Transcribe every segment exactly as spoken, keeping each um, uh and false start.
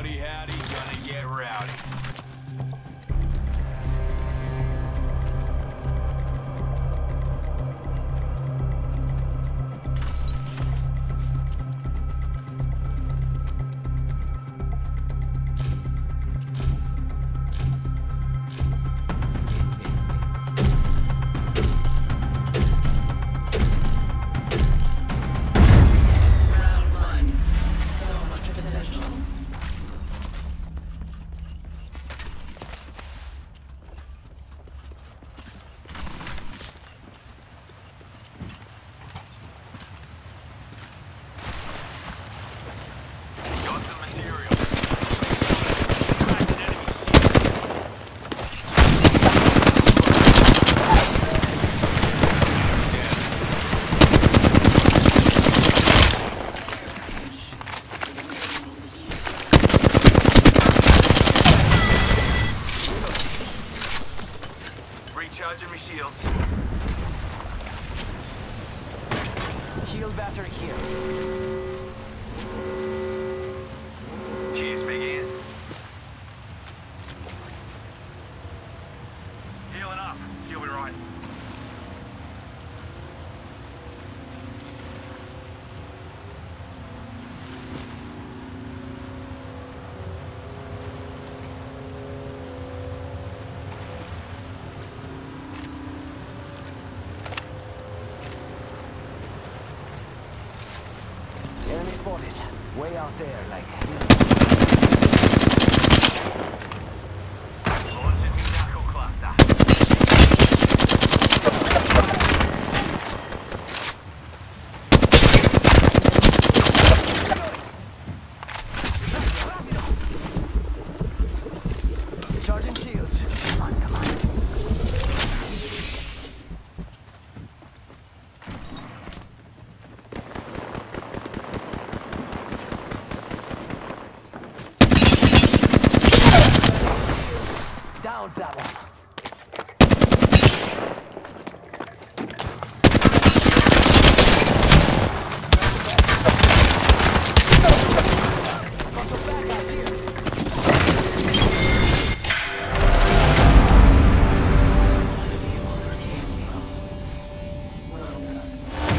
Howdy, howdy, gonna get rowdy. Recharging my shields. Shield battery here. Cheers, big ears. Healing up. She'll be right. Enemy spotted. Way out there, like... Launching the knuckle cluster. Charging shields. Come on, come on. Down that one. Got some bad guys here. One of you overcame the odds. Well done.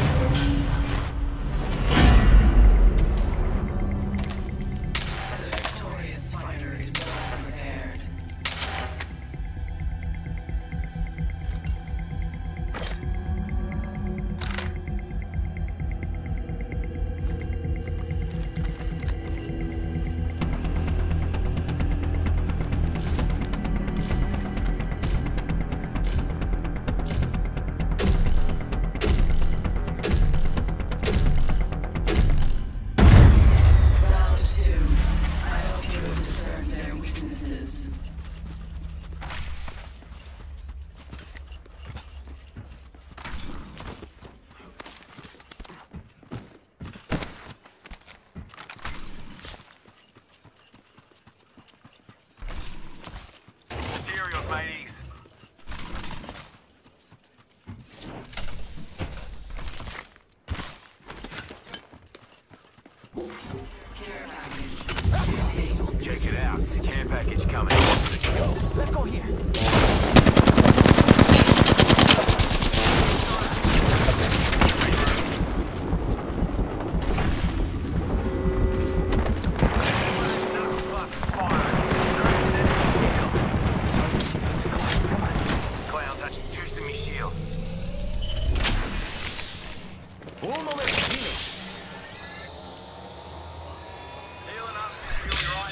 The victorious fighter is well prepared. Round two. I hope you will discern their weaknesses. Materials, mateys. Care package. Check it out. The care package coming. Let's go here. Knuckle cluster firing. Clown touching juice in me shield. Un momento, healing. Healing up. You'll be right.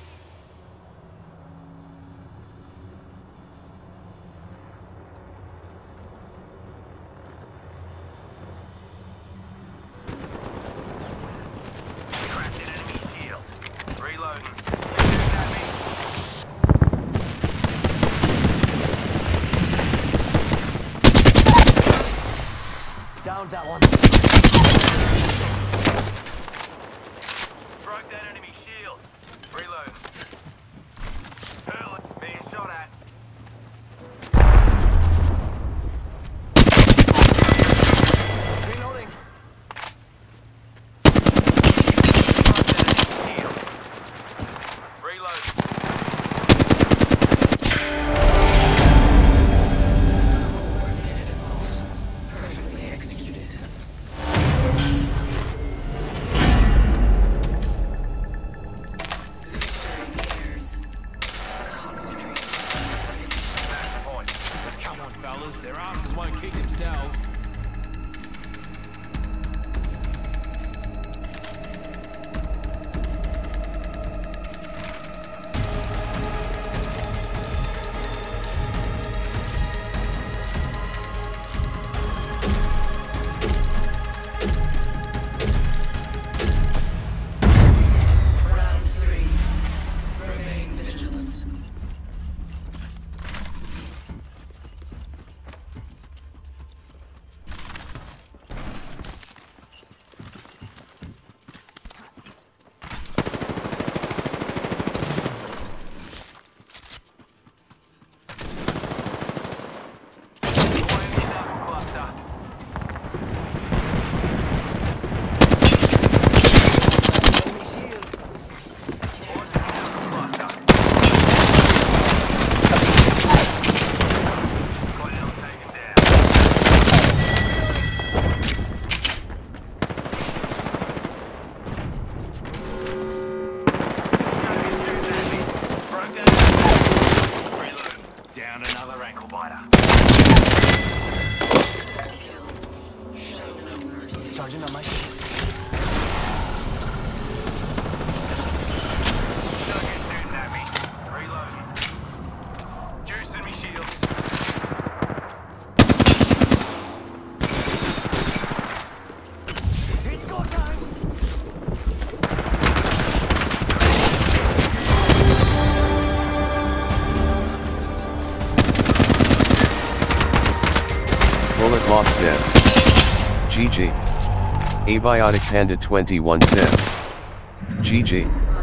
Cracked an enemy shield. Reloading. Shooting at me. Down that one. Broke that enemy shield. Reload. Hurling. Being shot at. Reloading. Broke that enemy shield. Found another ankle biter. Charging on my Don't get shooting at me. Reloading. Juicing me shields. It's go time! Bullet Loss says. G G. Abiotic Panda twenty-one says. G G.